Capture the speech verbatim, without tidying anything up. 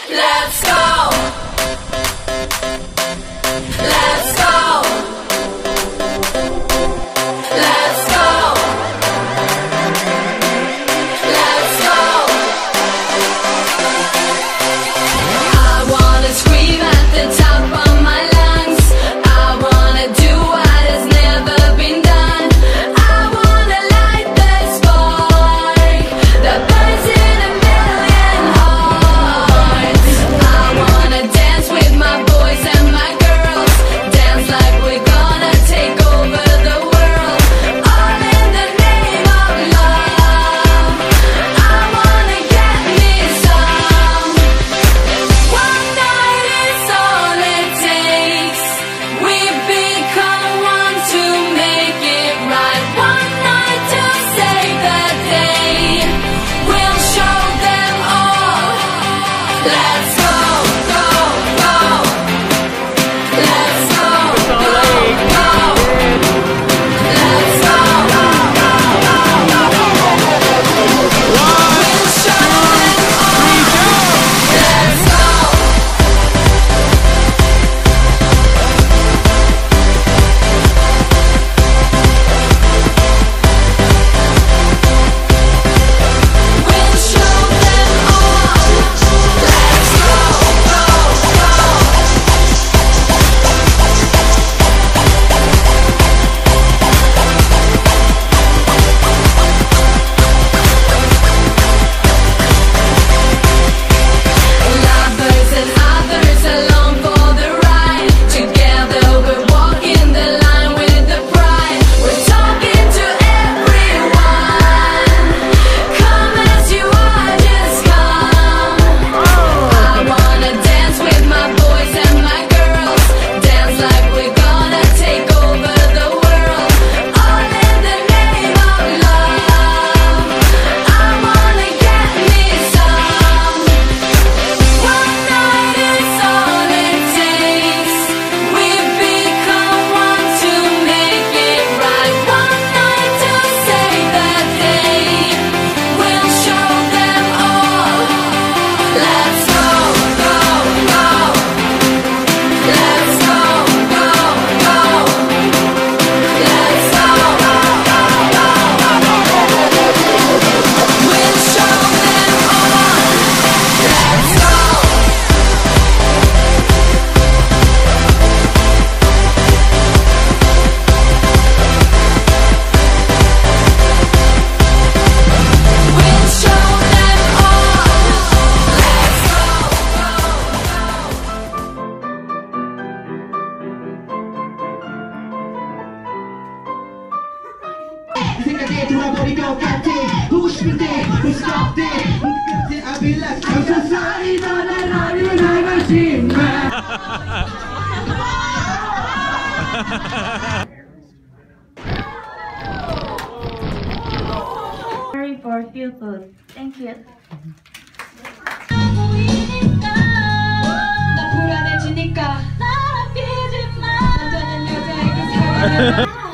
Let's go. Let's go. Let's go. Let's go. I wanna scream at the top of my lungs. I wanna do what has never been done. I wanna light the spark that burns in a million hearts. I wanna dance with my boys and my girls, dance like we're gonna take over the world, all in the name of love. I wanna get me some. One night is all it takes. We've become one to make it right. One night to save the day. We'll show them all. Let's go, go, go. Let's go, go, go. Let's go, go, go, go, go. We'll show them all. Let's go. We'll show them all. Let's go, go, go. Lovers and others along for the ride. Together we're walking the line with the pride. We're talking to everyone. Come as you are, just come. I wanna dance with my boys and my girls, dance like we're gonna take over the world, all in the name of love. I wanna get me some. One night is all it takes. We've become one to make it right. One night to save the day. We'll show them all. Let's go, go, go. Let's go, go, go. Let's go, go, go, go. We'll show them all. Let's go. We'll show them all. Let's 생각에 돌아버린 것 같아. 보고 싶을 때 Who's got that? I be like I'm so sorry 너는 아니면 알고 싶네. Sorry for few food. Thank you. 나 불안해지니까 나 아끼지 마. 어떤 여자에게 사랑해.